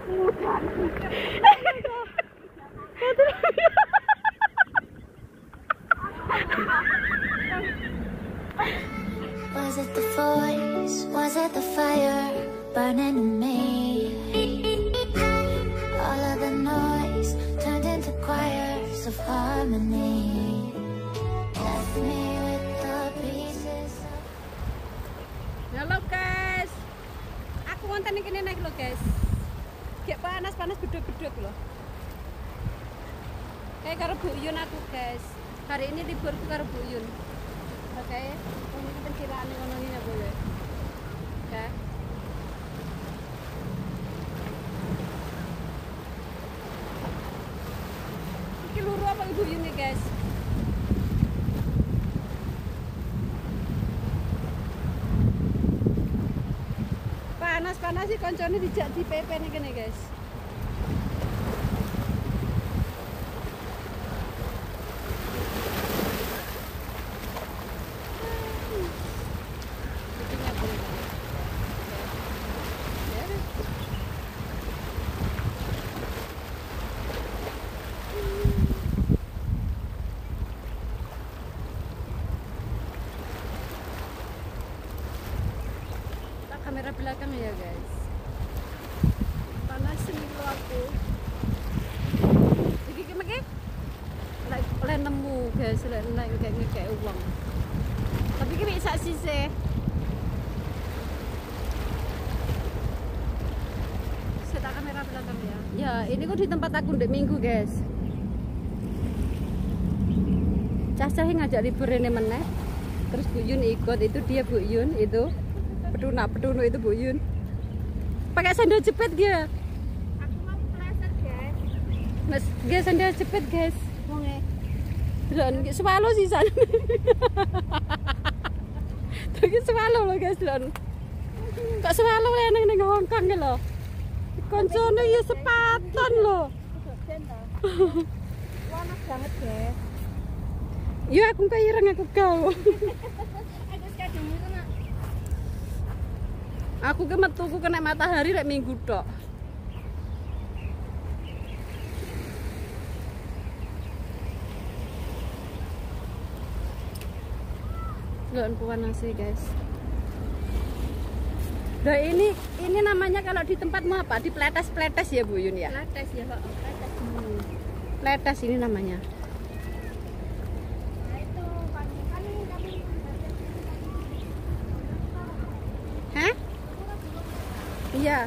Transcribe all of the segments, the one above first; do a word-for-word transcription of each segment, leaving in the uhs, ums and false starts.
Was it the voice? Was it the fire burning in me? All of the noise turned into choirs of harmony. Left me with the pieces. Halo guys, aku ngonten iki naik lo guys. Kayak panas-panas beduk-beduk loh. Kayak karo Bu Yun aku guys. Hari ini liburku karo Bu Yun. Oke, ini pencilaan ngono iki ya boleh. Oke. Iki luru apa Ibu Yun nih guys? Panas-panas sih koncone dijak di P P nih kene guys. Kamera belakang ya guys, panas nih kalau aku jadi gimana like oleh nemu guys, oleh naik kayak kayak uang tapi ini bisa sih sih saya kamera belakang ya ya ini kok di tempat aku di minggu guys. Cah-cah ngajak libur ini meneh terus Bu Yun ikut, itu dia Bu Yun itu petunak petunak itu Bu Yun pakai sandal jepit dia. Aku mau pleset guys. Mas dia sandal jepit guys. Wonge. Delon iki swalo sisan. Iki swalo lho guys delon. Kok swalo nang ning Hongkong ki lho. Koncone ya sepatan lho. Panas banget guys. Ya aku kaya ireng aku kau. Aku ke metuku kena matahari rek minggu tok. Lihat panas guys. Nah ini ini namanya kalau di tempatmu apa? Di pletes-pletes ya Bu Yun ya? Pletes ya Pak. Pletes. Hmm. Pletes ini namanya. Iya.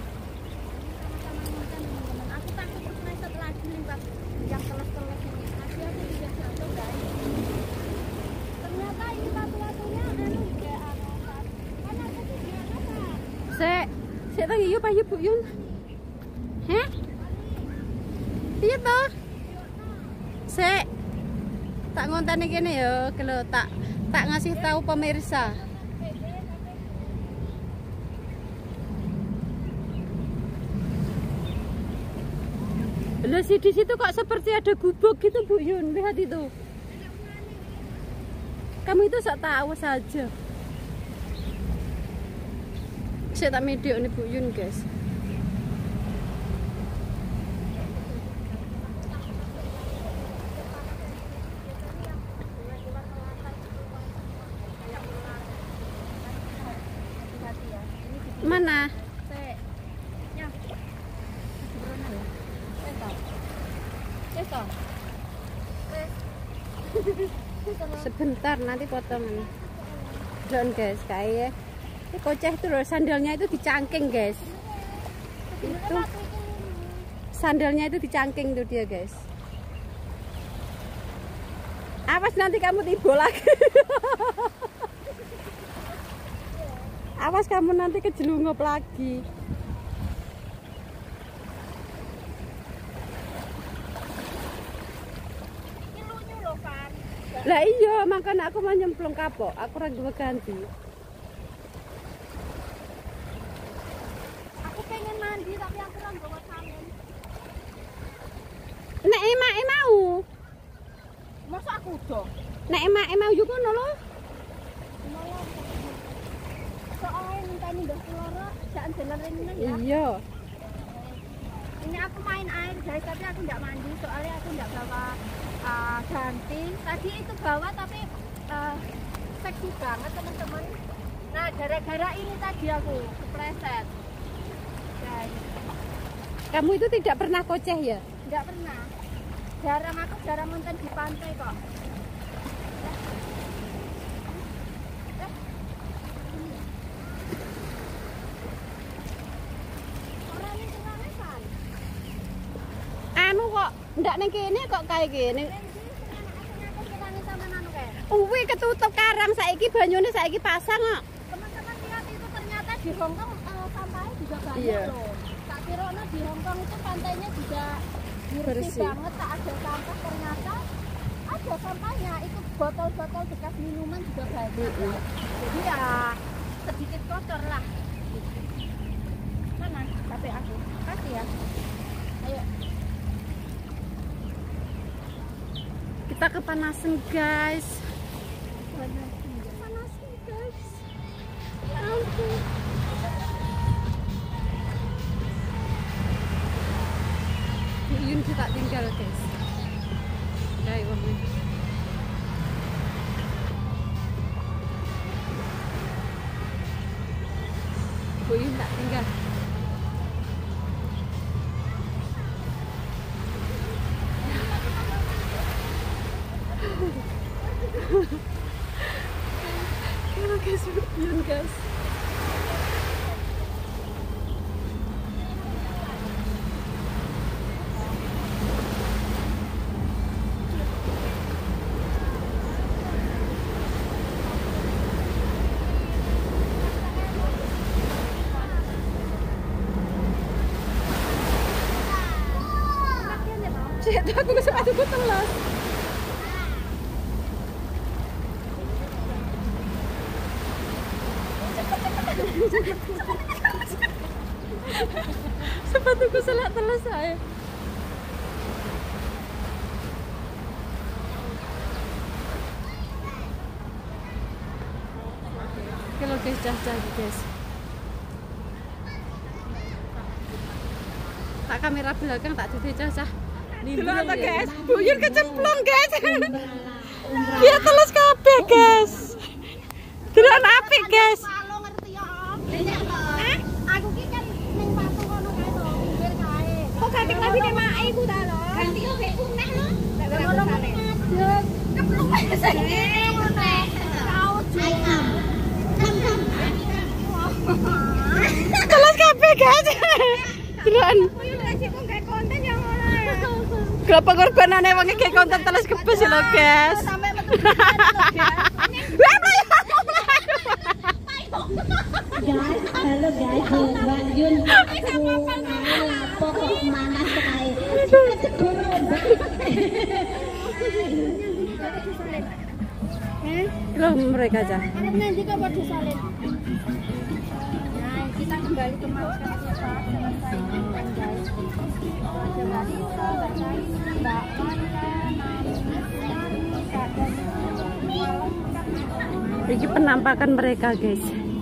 Aku takut terpleset lagi limbah yang keles-keles ini. Tadi aku juga jatuh guys. Ternyata ini batu-batunya anu kayak anu. Kan aku tuh dia apa? Sek, sek lagi yuk payu Bu Yun. Heh? Iya toh? Sek. Tak ngonteni kene ya, kalau tak tak ngasih tahu pemirsa. Loh sih di situ kok seperti ada gubuk gitu Bu Yun, lihat itu. Kamu itu sok tahu saja. Saya tak video nih Bu Yun guys. Mana? Sebentar nanti potongan. Don guys, kayak ini koceh itu loh, sandalnya itu dicangking guys. Itu sandalnya itu dicangking tuh dia guys. Awas nanti kamu tiba lagi. Awas kamu nanti kejelungup lagi. Lah iya, makanya aku mau nyemplung kapok, aku lagi ganti. Aku pengen mandi tapi aku ora bawa sabun. Nek emak mau. Masa aku udah. Nek emak mau yo ngono lho. Soale ngenteni ndak keloro, jak jalan rene ya. Iya. ini aku main air guys, tapi aku nggak mandi soalnya aku nggak bawa uh, ganti. Tadi itu bawa tapi uh, seksi banget teman-teman. Nah gara-gara ini tadi aku kepleset guys. Kamu itu tidak pernah koceh ya? Nggak pernah. Jarang, aku jarang nonton di pantai kok. Anu kok ndak ning kene kok kayak gini. Uwi ketutup karang saiki banyune saiki pasang kok. Teman-teman lihat itu ternyata di Hongkong uh, sampahnya juga banyak iya. loh. Tak kira di Hongkong itu pantainya juga bersih, Bersih. banget, tak ada sampah, ternyata ada sampahnya. Itu botol-botol bekas minuman juga banyak. Mm-hmm. Jadi ya sedikit kotor lah. Mana capek aku? Kasih ya. Ayo. Kita kepanasan guys. Panasin guys. Ampun. Yun kita tinggal guys. Kayak wong ini. Bu Yun tak tinggal. Kalau guys, Yun guys. Cek aku sepatuku telas. Sepatuku selak telas saya. Kalau guys, dah-dah guys. Tak kamera belakang tak dicacah. Dulu atau guys, buyur kecemplung guys. Dia telas kabeh guys. Delok apik guys. Kalau ngerti ya. Eh, aku ki kan ning batu kono kae to, pinggir kae. Kok ganti lagi nek mak iku ta lho. Ganti yo gek puneh lho. Nek ngono ngadeg. Keplung ae sing puneh. Kau jam. Telas kabeh guys. Delokan. Buyur lek sik kok konten yang ngono ya. Berapa korbanane wong iki konten telas kebes lho guys. Sampai metu lho guys. Guys, halo guys, Mbak Yun. Pokok mana sekali. Loh mereka aja. Nanti kok pada salin. Nah, kita kembali ke masker kita selesai makan guys. Ada Marisa, Mbak Nai, Mbak Wanda, Nani, Ini penampakan mereka guys.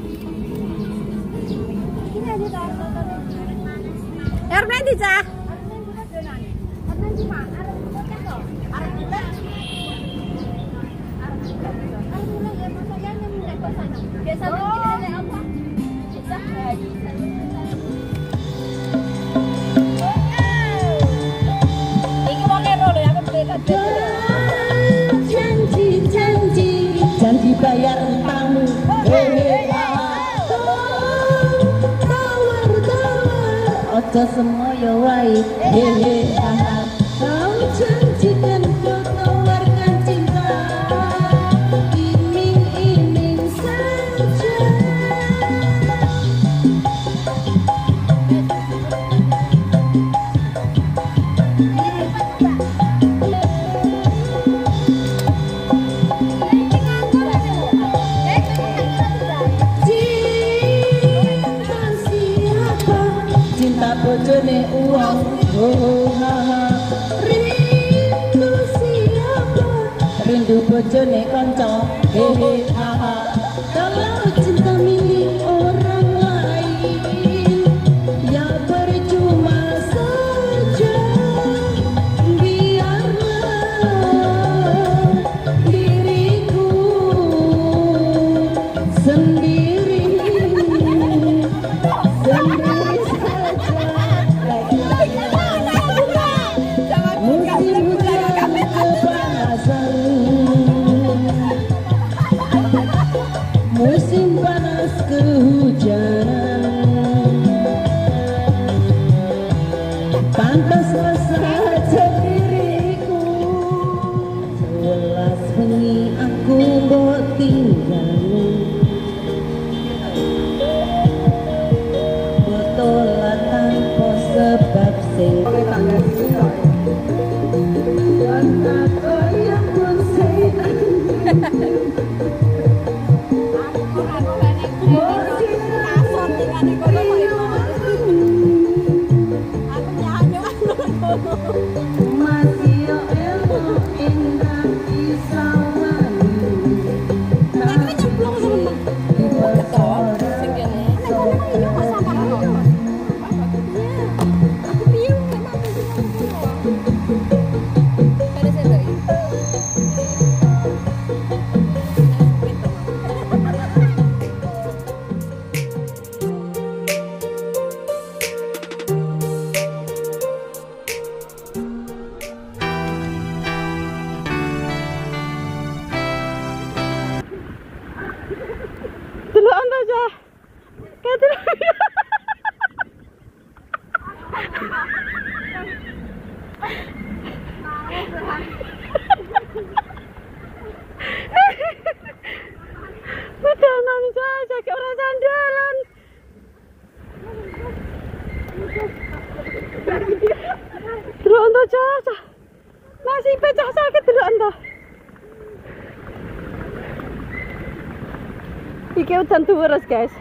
ini ada taruh taruh. Ermen di cah. Janji-janji, janji bayar utangmu. Tawar-tawar, ojo semoyo wae. Hehe, kau janjikan kau tawarkan cinta. Iming-iming saja. Cinta siapa? Cinta bojone uang. Oh, ha, ha. Rindu siapa? Rindu bojone konco. Hehe, ha, ha. Kalau cinta milik orang lain, ya percuma saja. ku mbok tinggalmu botolan tanpa sebab sing masih pecah sakit dulu entah. Iki udan terus guys.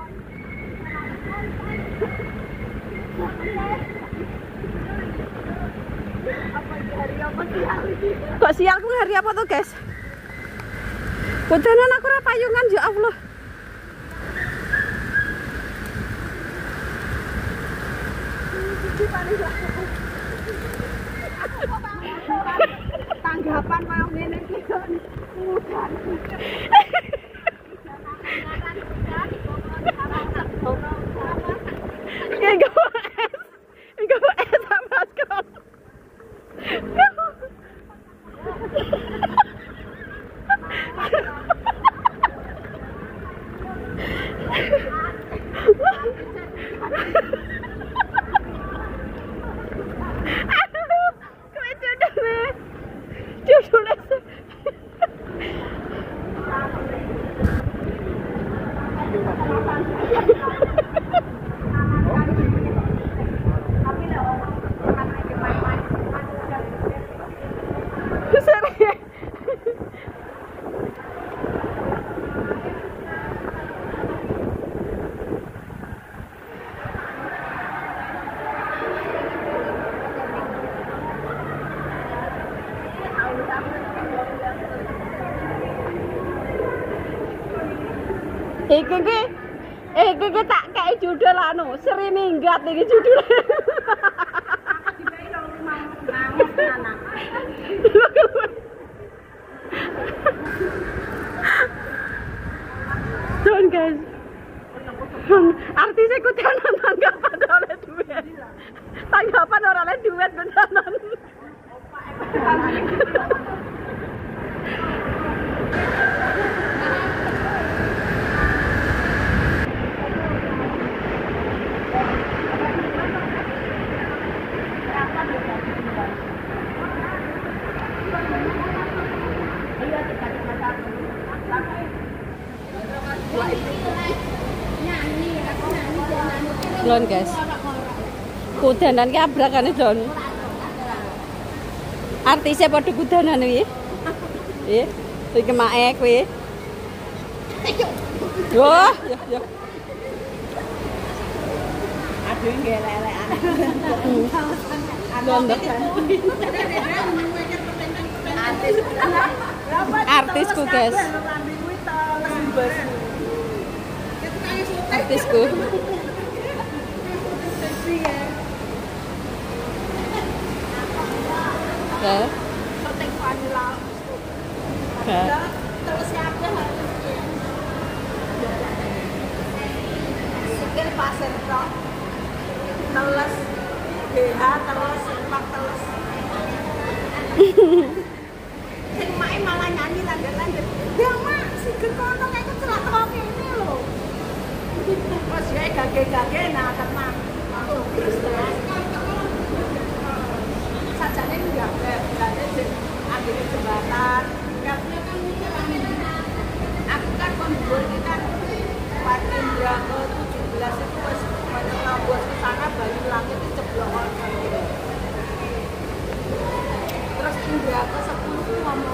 Kok sial ku hari apa tuh guys? Udanan aku ora payungan ya Allah. Tanggapan koyo ngene iki kan udan. Enggak es. Enggak es sama sekali. Iki iki iki iki tak kei judul anu, Sri Minggat iki judul. Don guys. Artis ikut tenan tanggapan oleh duit. Tanggapan ora oleh duit beneran. Don guys, kudanan ki abrakane Don. Artisnya pada kudanan iki. Nggih, iki mae kuwi. Wah, ya ya. Aduh nggih elek-elekan. Don. Artisku guys. Artisku. Ya. Penting vanilla. Ya. Terus siapa harus sikil pasir tok. Teles B H terus empat teles. Sing mae malah nyanyi lanjut-lanjut. Ya mak, sikil kono kayak kecelak kok ngene lho. Terus ya gage-gage nah tenang. Langsung terus. Sajane enggak, enggak ada akhirnya jembatan. Karena kan Ambon ini kan Pak Indra ke tujuh belas itu wis menembus ke sana Bayu Langit itu jeblokan. Terus Indra ke sepuluh itu ngomong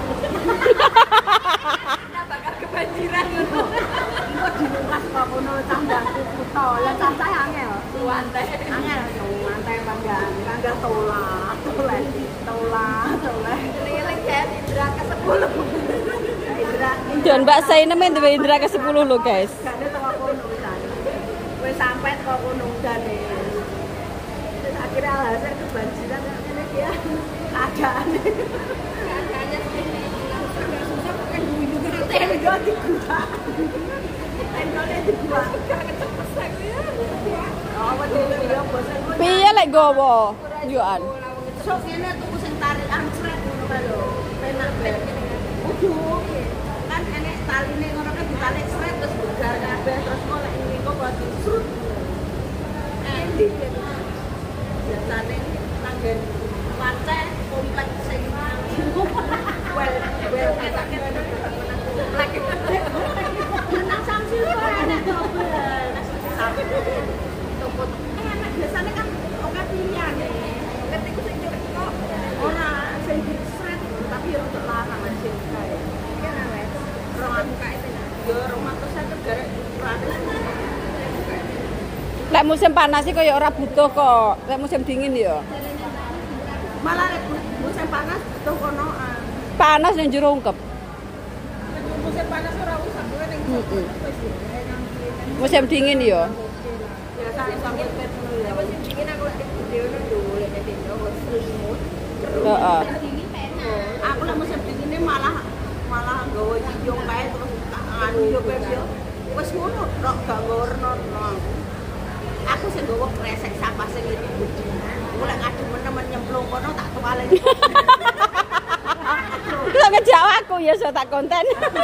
kita bakal kebanjiran gitu. Engko dilukas kok ngono candangku kuto. Lah cacah angel. Suwante. Angel suwante panggan. Panggan tola. Toleh. Tola, toleh. Eling-eling kayak Indra ke sepuluh. Indra. Dan Mbak Saina men duwe Indra ke sepuluh lho, guys. Gak ada toko kono wisan. Wis sampai toko kono udane. Terus akhirnya alhasil kebanjiran ngene dia. Keadaannya. Keadaannya seperti susah pakai duit juga tenda di gua. Tendanya di gua. Gak kecepes aku ya. Oh, betul ya bosan. Piye lek gowo? Yoan. Sok ngene tuku sing tarik angsret ngono kae lho. Penak ben. Uduh. Kan enek taline ngono kan ditarik sret terus bugar kabeh terus golek niku kok disrut. Endi biasane nanggen pantai komplek sing well well ketake komplek nang samsil kok enak dobel sambil toko enak biasane kan oke pilihan ketika sing kok ora sing disret tapi yo untuk larang sing kae kan ae rohan kae yo rumah terus saya gara Lek musim panas sih koyo ora butuh kok. Lek musim dingin ya. malah musim panas butuh konoan. Panas yang jero ungkep. Musim panas ora usah kowe ning Heeh. Musim dingin ya. biasa sambil pet ngono ya. Musim dingin aku lek video ngono lho lek video selimut. Heeh. Aku lek musim dingin malah malah nggawa hijau kae terus anu yo pet yo. Wis ngono tok gak nggawa reno. Aku sing nggawa kresek sampah sing iki gede. Aku lek ngadu menemen nyemplung kono tak tuwale. Lo ngejak aku ya so tak konten.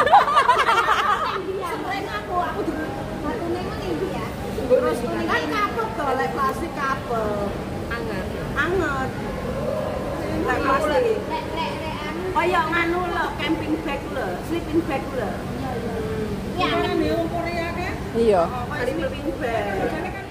Sering aku aku di batune ngene iki ya. Terus kan kapok to lek plastik kapok. Anget. Anget. Lek plastik. Lek lek lek anu. Kaya nganu lho, camping bag lho, sleeping bag lho. Ya, Kan yo Korea kan? Iya. Sleeping bag.